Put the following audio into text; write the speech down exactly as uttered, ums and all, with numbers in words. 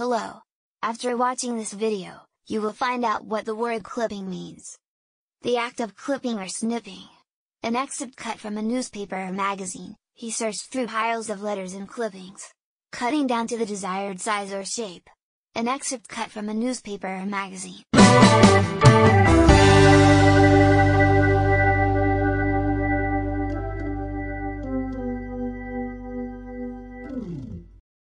Hello! After watching this video, you will find out what the word clipping means. The act of clipping or snipping. An excerpt cut from a newspaper or magazine, he searched through piles of letters and clippings, cutting down to the desired size or shape. An excerpt cut from a newspaper or magazine.